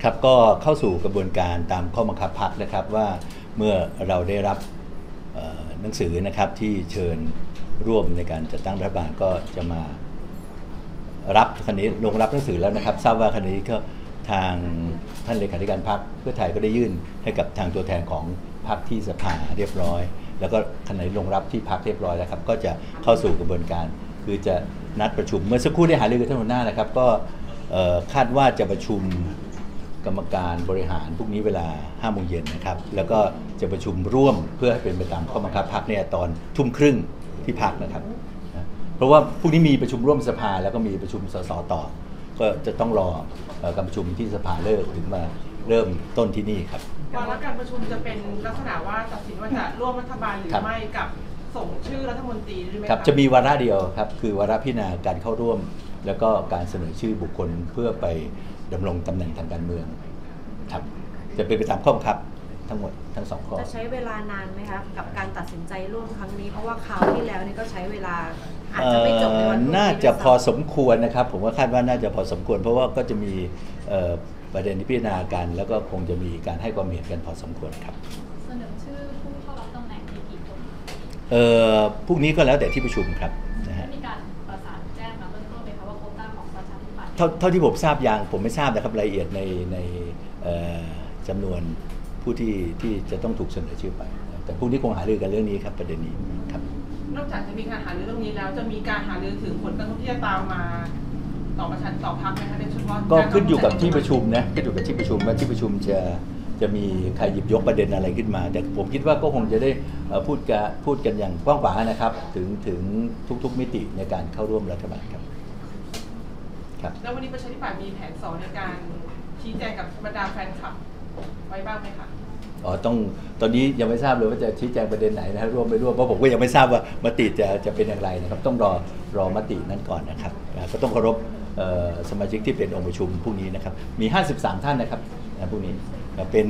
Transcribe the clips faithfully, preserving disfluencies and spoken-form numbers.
ครับก็เข้าสู่กระบวนการตามข้อบังคับพรรคนะครับว่าเมื่อเราได้รับหนังสือนะครับที่เชิญร่วมในการจัดตั้งรัฐบาลก็จะมารับคันนี้ลงรับหนังสือแล้วนะครับทราบว่าคันนี้ก็ทางท่านเลขาธิการพรรคเพื่อไทยก็ได้ยื่นให้กับทางตัวแทนของพรรคที่สภาเรียบร้อยแล้วก็คันนี้ลงรับที่พรรคเรียบร้อยแล้วครับก็จะเข้าสู่กระบวนการคือจะนัดประชุมเมื่อสักครู่ได้หารือกับท่านหัวหน้านะครับก็คาดว่าจะประชุมกรรมการบริหารพรุ่งนี้เวลาห้าโมงเย็นนะครับแล้วก็จะประชุมร่วมเพื่อให้เป็นไปตามข้อบังคับพรรคเนี่ยตอนทุ่มครึ่งที่พรรคนะครับเพราะว่าพรุ่งนี้มีประชุมร่วมสภาแล้วก็มีประชุมสสต่อก็จะต้องรอการประชุมที่สภาเลิกถึงมาเริ่มต้นที่นี่ครับวาระการประชุมจะเป็นลักษณะว่าตัดสินว่าจะร่วมรัฐบาลหรือไม่กับส่งชื่อรัฐมนตรีหรือไม่ครับจะมีวาระเดียวครับคือวาระพิจารณาการเข้าร่วมแล้วก็การเสนอชื่อบุคคลเพื่อไปดำรงตำแหน่งทางการเมืองครับจะเป็นไปตามข้อบังคับทั้งหมดทั้งสองข้อจะใช้เวลานานไหมคะกับการตัดสินใจร่วมครั้งนี้เพราะว่าคราวที่แล้วนี่ก็ใช้เวลาอาจจะไม่จบในวันนี้น่าจะพอสมควรนะครับผมว่าคาดว่าน่าจะพอสมควรเพราะว่าก็จะมีประเด็นที่พิจารณากันแล้วก็คงจะมีการให้ความเห็นกันพอสมควรครับเสนอชื่อผู้เข้ารับตำแหน่งกี่คนเอ่อพรุ่งนี้ก็แล้วแต่ที่ประชุมครับนะฮะมีการประสานแจ้งมาเบื้องต้นไหมคะว่าโควต้าของประชาธิปัตย์เท่าที่ผมทราบยังผมไม่ทราบนะครับรายละเอียดในในจำนวนผู้ที่ที่จะต้องถูกเสนอชื่อไปแต่พรุ่งนี้คงหารือกันเรื่องนี้ครับประเด็นนี้ครับนอกจากจะมีการหารือเรื่องนี้แล้วจะมีการหารือถึงผลกระทบที่จะตามมาต่อประชาต่อพรรคไหมคะโดยเฉพาะก็ขึ้นอยู่กับที่ประชุมนะขึ้นอยู่กับที่ประชุมว่าที่ประชุมจะจะมีใครหยิบยกประเด็นอะไรขึ้นมาแต่ผมคิดว่าก็คงจะได้พูดกันพูดกันอย่างกว้างขวางนะครับถึงถึงทุกๆมิติในการเข้าร่วมรัฐบาลครับครับแล้ววันนี้ประชาธิปัตย์มีแผนสองในการชี้แจงกับบรรดาแฟนคลับไว้บ้างไหมคะอ๋อต้องตอนนี้ยังไม่ทราบเลยว่าจะชี้แจงประเด็นไหนนะร่วมไม่ร่วมเพราะผมก็ยังไม่ทราบว่ามติจะจะเป็นอย่างไรนะครับต้องรอรอมตินั้นก่อนนะครับก็ต้องเคารพสมาชิกที่เป็นองค์ประชุมพรุ่งนี้นะครับมีห้าสิบสามท่านนะครับพรุ่งนี้เป็น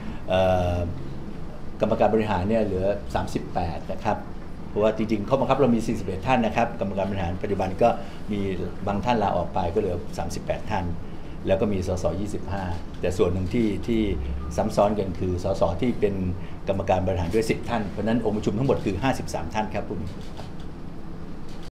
กรรมการบริหารเนี่ยเหลือสามสิบแปดนะครับเพราะว่าจริงๆข้อบังคับเรามีสี่สิบเอ็ดท่านนะครับกรรมการบริหารปัจจุบันก็มีบางท่านลาออกไปก็เหลือสามสิบแปดท่านแล้วก็มีสสยี่สิบห้าแต่ส่วนหนึ่งที่ที่ซ้ำซ้อนกันคือสสที่เป็นกรรมการบริหารด้วยสิบท่านเพราะนั้นองค์ประชุมทั้งหมดคือห้าสิบสามท่านครับพรุ่งนี้